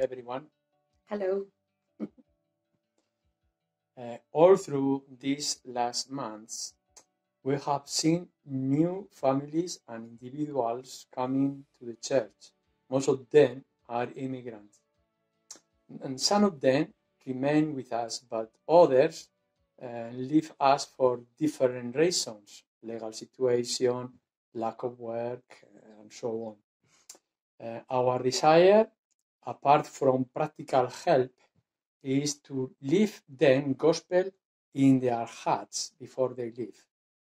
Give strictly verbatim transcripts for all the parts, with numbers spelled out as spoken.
everyone. Hello. Uh, all through these last months, we have seen new families and individuals coming to the church. Most of them are immigrants. And some of them remain with us, but others uh, leave us for different reasons, legal situation, lack of work, uh, and so on. Uh, our desire, apart from practical help, is to leave them gospel in their hearts before they leave.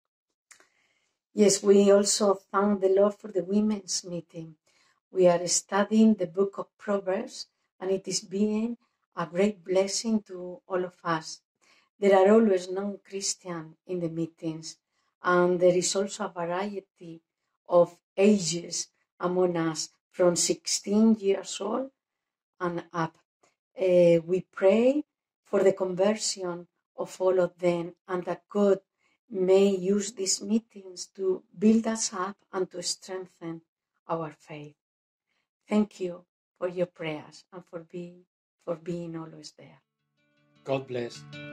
Yes, we also thank the Lord for the women's meeting. We are studying the book of Proverbs, and it is being a great blessing to all of us. There are always non-Christians in the meetings, and there is also a variety of ages among us, from sixteen years old and up. Uh, we pray for the conversion of all of them, and that God may use these meetings to build us up and to strengthen our faith. Thank you for your prayers and for being, for being always there. God bless.